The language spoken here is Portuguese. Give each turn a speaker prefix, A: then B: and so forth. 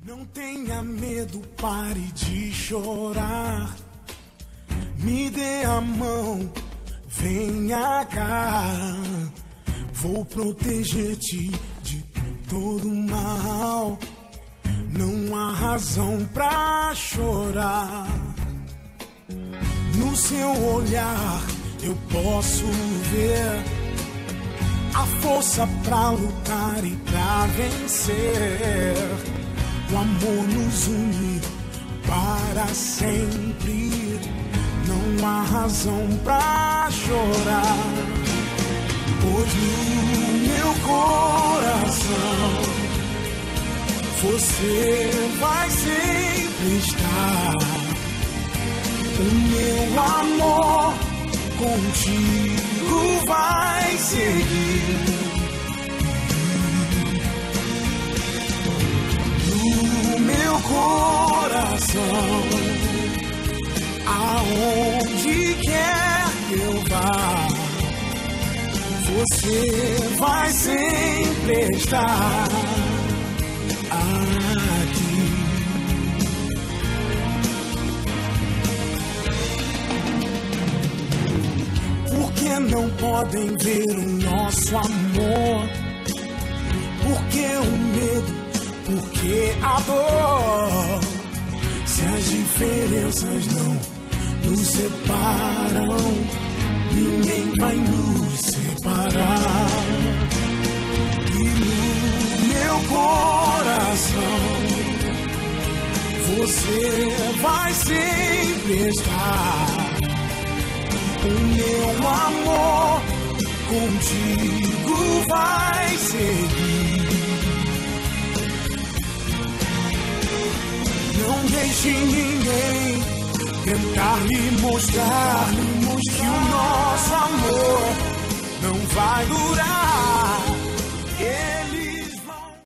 A: Não tenha medo, pare de chorar. Me dê a mão, venha cá. Vou proteger-te de todo mal. Não há razão pra chorar. No seu olhar eu posso ver a força pra lutar e pra vencer. O amor nos une para sempre. Não há razão pra chorar, pois no meu coração você vai sempre estar. O meu amor contigo vai seguir. No meu coração, aonde quer que eu vá, você vai sempre estar aqui. Por que não podem ver o nosso amor? Por que o medo? Por que a dor? Se as diferenças não nos separam, ninguém vai nos separar. E no meu coração você vai sempre estar. O meu amor contigo vai seguir. Não deixe ninguém tentar lhe mostrar que o nosso amor não vai durar.